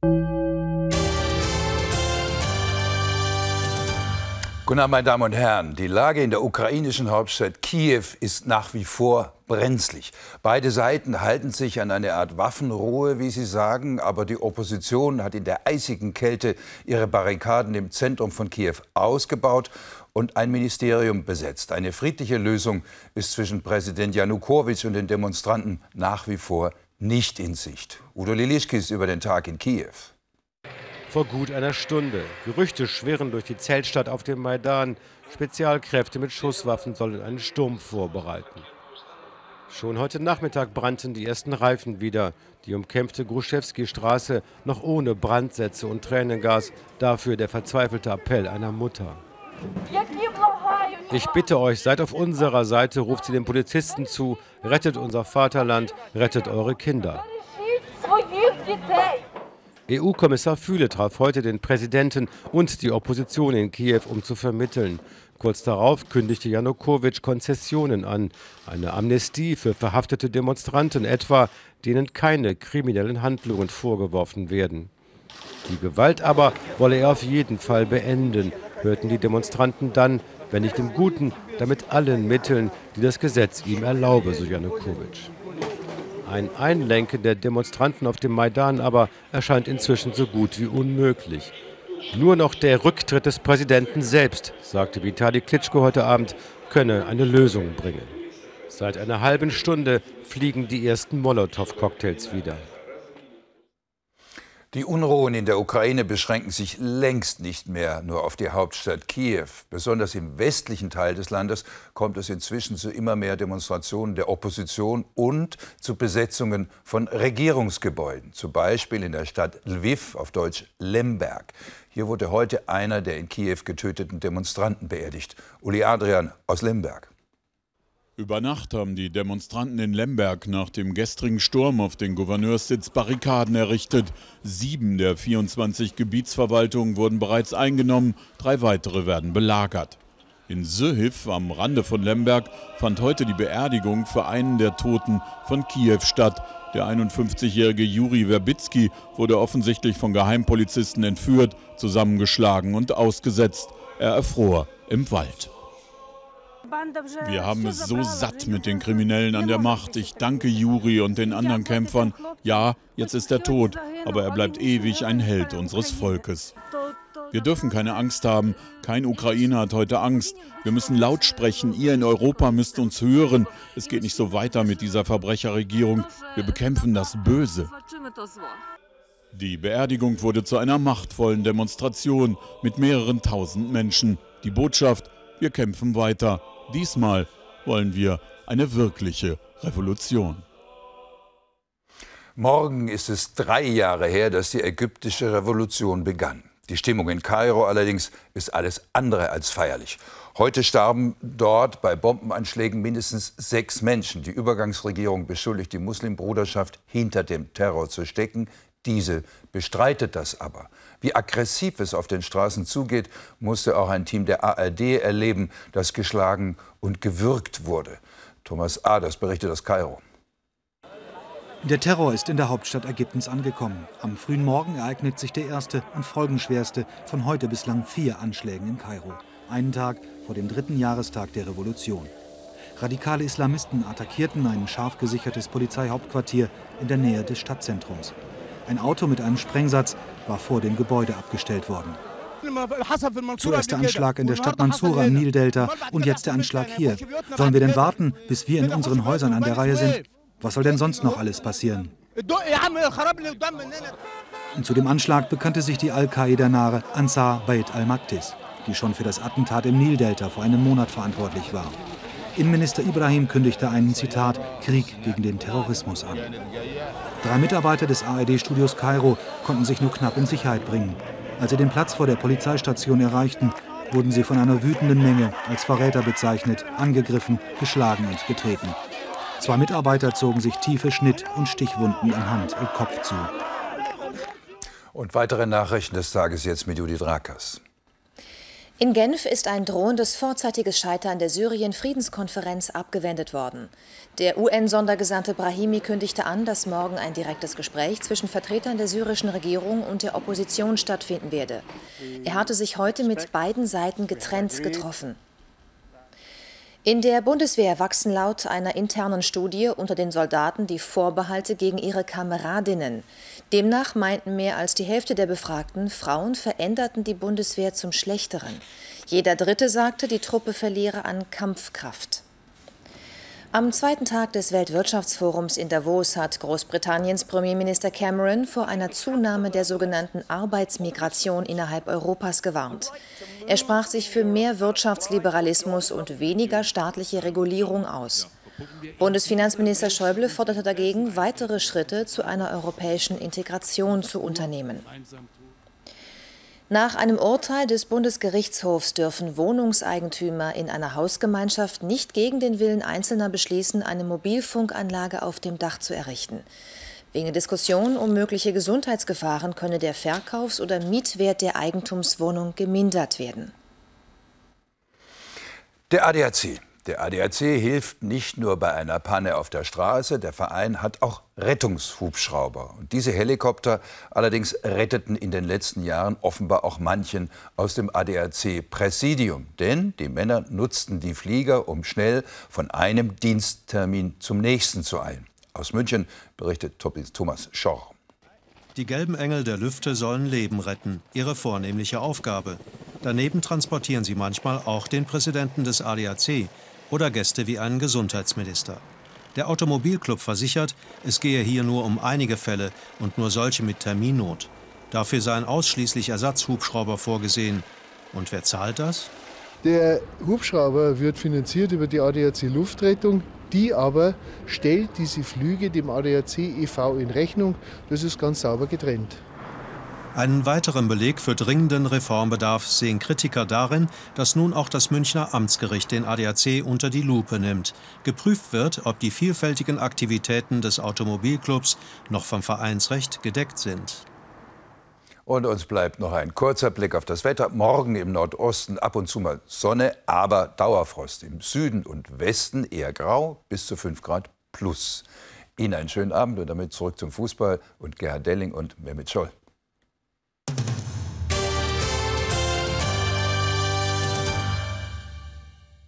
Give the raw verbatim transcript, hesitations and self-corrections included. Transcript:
Guten Abend, meine Damen und Herren. Die Lage in der ukrainischen Hauptstadt Kiew ist nach wie vor brenzlig. Beide Seiten halten sich an eine Art Waffenruhe, wie sie sagen, aber die Opposition hat in der eisigen Kälte ihre Barrikaden im Zentrum von Kiew ausgebaut und ein Ministerium besetzt. Eine friedliche Lösung ist zwischen Präsident Janukowitsch und den Demonstranten nach wie vor nicht in Sicht. Udo Lilischkis über den Tag in Kiew. Vor gut einer Stunde. Gerüchte schwirren durch die Zeltstadt auf dem Maidan. Spezialkräfte mit Schusswaffen sollen einen Sturm vorbereiten. Schon heute Nachmittag brannten die ersten Reifen wieder. Die umkämpfte Gruschewski-Straße noch ohne Brandsätze und Tränengas. Dafür der verzweifelte Appell einer Mutter. Ich bitte euch, seid auf unserer Seite, ruft sie den Polizisten zu. Rettet unser Vaterland, rettet eure Kinder. E U-Kommissar Füle traf heute den Präsidenten und die Opposition in Kiew, um zu vermitteln. Kurz darauf kündigte Janukowitsch Konzessionen an. Eine Amnestie für verhaftete Demonstranten etwa, denen keine kriminellen Handlungen vorgeworfen werden. Die Gewalt aber wolle er auf jeden Fall beenden, hörten die Demonstranten dann, wenn nicht im Guten, damit allen Mitteln, die das Gesetz ihm erlaube, so Janukowitsch. Ein Einlenken der Demonstranten auf dem Maidan aber erscheint inzwischen so gut wie unmöglich. Nur noch der Rücktritt des Präsidenten selbst, sagte Vitali Klitschko heute Abend, könne eine Lösung bringen. Seit einer halben Stunde fliegen die ersten Molotow-Cocktails wieder. Die Unruhen in der Ukraine beschränken sich längst nicht mehr nur auf die Hauptstadt Kiew. Besonders im westlichen Teil des Landes kommt es inzwischen zu immer mehr Demonstrationen der Opposition und zu Besetzungen von Regierungsgebäuden. Zum Beispiel in der Stadt Lwiw, auf Deutsch Lemberg. Hier wurde heute einer der in Kiew getöteten Demonstranten beerdigt. Uli Adrian aus Lemberg. Über Nacht haben die Demonstranten in Lemberg nach dem gestrigen Sturm auf den Gouverneurssitz Barrikaden errichtet. Sieben der vierundzwanzig Gebietsverwaltungen wurden bereits eingenommen, drei weitere werden belagert. In Syhiw am Rande von Lemberg fand heute die Beerdigung für einen der Toten von Kiew statt. Der einundfünfzigjährige Juri Verbitsky wurde offensichtlich von Geheimpolizisten entführt, zusammengeschlagen und ausgesetzt. Er erfror im Wald. Wir haben es so satt mit den Kriminellen an der Macht. Ich danke Juri und den anderen Kämpfern. Ja, jetzt ist er tot, aber er bleibt ewig ein Held unseres Volkes. Wir dürfen keine Angst haben. Kein Ukrainer hat heute Angst. Wir müssen laut sprechen. Ihr in Europa müsst uns hören. Es geht nicht so weiter mit dieser Verbrecherregierung. Wir bekämpfen das Böse. Die Beerdigung wurde zu einer machtvollen Demonstration mit mehreren tausend Menschen. Die Botschaft: Wir kämpfen weiter. Diesmal wollen wir eine wirkliche Revolution. Morgen ist es drei Jahre her, dass die ägyptische Revolution begann. Die Stimmung in Kairo allerdings ist alles andere als feierlich. Heute starben dort bei Bombenanschlägen mindestens sechs Menschen. Die Übergangsregierung beschuldigt die Muslimbruderschaft, hinter dem Terror zu stecken. Diese bestreitet das aber. Wie aggressiv es auf den Straßen zugeht, musste auch ein Team der A R D erleben, das geschlagen und gewürgt wurde. Thomas Aders berichtet aus Kairo. Der Terror ist in der Hauptstadt Ägyptens angekommen. Am frühen Morgen ereignet sich der erste und folgenschwerste von heute bislang vier Anschlägen in Kairo. Einen Tag vor dem dritten Jahrestag der Revolution. Radikale Islamisten attackierten ein scharf gesichertes Polizeihauptquartier in der Nähe des Stadtzentrums. Ein Auto mit einem Sprengsatz war vor dem Gebäude abgestellt worden. Zuerst der Anschlag in der Stadt Mansoura im Nildelta und jetzt der Anschlag hier. Sollen wir denn warten, bis wir in unseren Häusern an der Reihe sind? Was soll denn sonst noch alles passieren? Und zu dem Anschlag bekannte sich die Al-Qaida-nahe Ansar Bait al-Maqdis, die schon für das Attentat im Nildelta vor einem Monat verantwortlich war. Innenminister Ibrahim kündigte einen, Zitat, Krieg gegen den Terrorismus an. Drei Mitarbeiter des A R D-Studios Kairo konnten sich nur knapp in Sicherheit bringen. Als sie den Platz vor der Polizeistation erreichten, wurden sie von einer wütenden Menge als Verräter bezeichnet, angegriffen, geschlagen und getreten. Zwei Mitarbeiter zogen sich tiefe Schnitt- und Stichwunden an Hand und Kopf zu. Und weitere Nachrichten des Tages jetzt mit Judith Rakers. In Genf ist ein drohendes vorzeitiges Scheitern der Syrien-Friedenskonferenz abgewendet worden. Der U N-Sondergesandte Brahimi kündigte an, dass morgen ein direktes Gespräch zwischen Vertretern der syrischen Regierung und der Opposition stattfinden werde. Er hatte sich heute mit beiden Seiten getrennt getroffen. In der Bundeswehr wachsen laut einer internen Studie unter den Soldaten die Vorbehalte gegen ihre Kameradinnen. Demnach meinten mehr als die Hälfte der Befragten, Frauen veränderten die Bundeswehr zum Schlechteren. Jeder Dritte sagte, die Truppe verliere an Kampfkraft. Am zweiten Tag des Weltwirtschaftsforums in Davos hat Großbritanniens Premierminister Cameron vor einer Zunahme der sogenannten Arbeitsmigration innerhalb Europas gewarnt. Er sprach sich für mehr Wirtschaftsliberalismus und weniger staatliche Regulierung aus. Bundesfinanzminister Schäuble forderte dagegen, weitere Schritte zu einer europäischen Integration zu unternehmen. Nach einem Urteil des Bundesgerichtshofs dürfen Wohnungseigentümer in einer Hausgemeinschaft nicht gegen den Willen Einzelner beschließen, eine Mobilfunkanlage auf dem Dach zu errichten. Wegen Diskussionen um mögliche Gesundheitsgefahren könne der Verkaufs- oder Mietwert der Eigentumswohnung gemindert werden. Der A D A C. Der A D A C hilft nicht nur bei einer Panne auf der Straße, der Verein hat auch Rettungshubschrauber. Und diese Helikopter allerdings retteten in den letzten Jahren offenbar auch manchen aus dem A D A C-Präsidium. Denn die Männer nutzten die Flieger, um schnell von einem Diensttermin zum nächsten zu eilen. Aus München berichtet Thomas Schorr. Die gelben Engel der Lüfte sollen Leben retten, ihre vornehmliche Aufgabe. Daneben transportieren sie manchmal auch den Präsidenten des A D A C oder Gäste wie einen Gesundheitsminister. Der Automobilclub versichert, es gehe hier nur um einige Fälle und nur solche mit Terminnot. Dafür seien ausschließlich Ersatzhubschrauber vorgesehen. Und wer zahlt das? Der Hubschrauber wird finanziert über die A D A C Luftrettung. Die aber stellt diese Flüge dem A D A C e V in Rechnung. Das ist ganz sauber getrennt. Einen weiteren Beleg für dringenden Reformbedarf sehen Kritiker darin, dass nun auch das Münchner Amtsgericht den A D A C unter die Lupe nimmt. Geprüft wird, ob die vielfältigen Aktivitäten des Automobilclubs noch vom Vereinsrecht gedeckt sind. Und uns bleibt noch ein kurzer Blick auf das Wetter. Morgen im Nordosten ab und zu mal Sonne, aber Dauerfrost. Im Süden und Westen eher grau, bis zu fünf Grad plus. Ihnen einen schönen Abend und damit zurück zum Fußball und Gerhard Delling und Mehmet Scholl.